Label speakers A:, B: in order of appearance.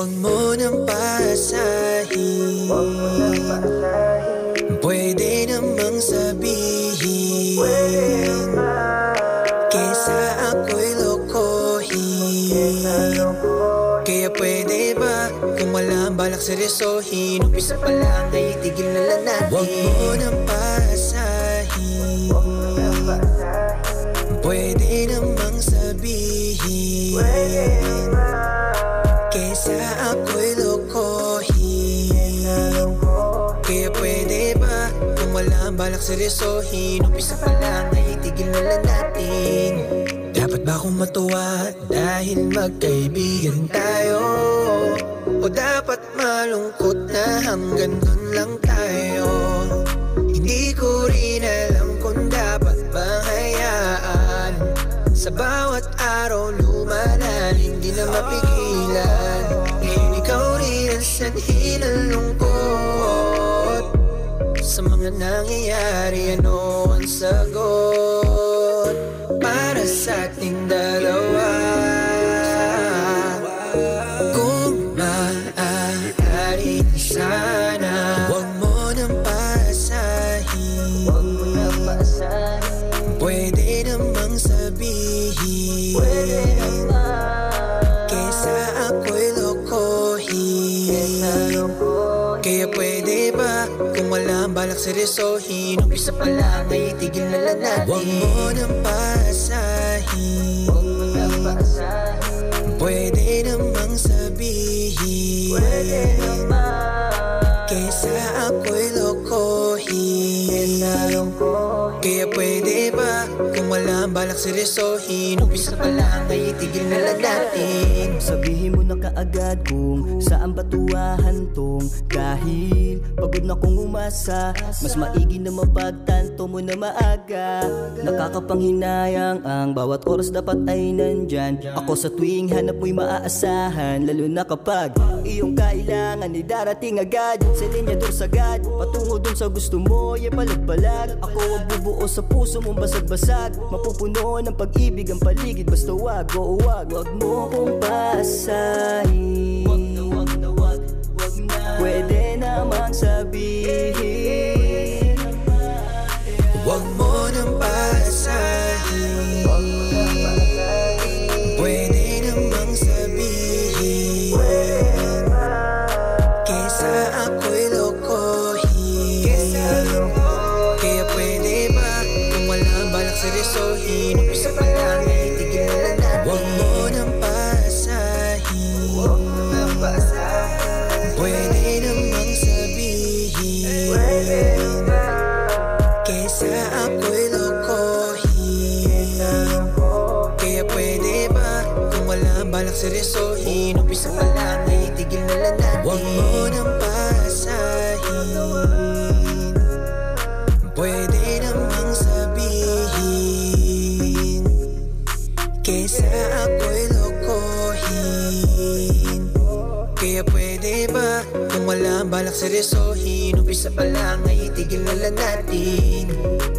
A: Huwag mo nang paasahin, pwede namang sabihin, kesa ako'y lokohin. Kaya pwede ba kung wala ang balak seryosohin, umpisa pa lang ay itigil na lang natin. Huwag mo nang paasahin, pwede namang sabihin, kesa ako'y lokohin. Kaya pwede ba kung wala ang balak seryosohin, umpisa pa lang ay itigil na lang natin. Dapat ba akong matuwa dahil magkaibigan tayo? O dapat malungkot na hanggang dun lang tayo? Hindi ko rin alam kung dapat bang hayaan. Sa bawat araw lumalalim, di na mapigilan. Ngayon ikaw rin ang sanhi ng lungkot. Sa mga nangyayari, ano ang sagot para sa ating dalawa? Kung maaari sana, huwag mo nang paasahin, pwede namang sabihin, kesa ako'y lokohin. Kaya pwede ba kung wala ang balak seryosohin, umpisa pa lang ay itigil na lang natin. Huwag mo nang paasahin, pwede namang sabihin, kesa ako'y lokohin. Kaya pwede ba kung wala ang balak seryosohin, umpisa pa lang ay itigil na lang natin.
B: Sabihin mo na kaagad kung saan ba tuwahantong, dahil pagod na kong umasa. Mas maigi na mapagtanto mo na maaga. Nakakapanghinayang ang bawat oras dapat ay nandyan. Ako sa tuwing hanap mo'y maaasahan, lalo na kapag iyong kailangan ay darating agad. Sa linyador sagad, patungo dun sa gusto mo, ay palag-palag. Ako ang bubuo sa puso mong basag-basag, mapupuno ng pag-ibig ang paligid. Basta wag, oo wag, wag mo kong paasahin. Wag na, wag na, pwede namang sabihin,
A: huwag mo nang paasahin, pwede namang sabihin, kesa ako'y lokohin. Kaya pwede ba kung wala ang balak seryosohin, umpisa pa lang ay itigil na lang natin. Huwag mo nang paasahin, pwede namang sabihin, kesa ako'y lokohin. Kaya pwede ba kung wala ang balak seryosohin, umpisa pa lang ay itigil na lang natin. Huwag mo nang paasahin, pwede namang sabihin, kesa ako'y lokohin. Kaya pwede ba kung wala ang balak seryosohin, umpisa pa lang ay itigil na lang natin.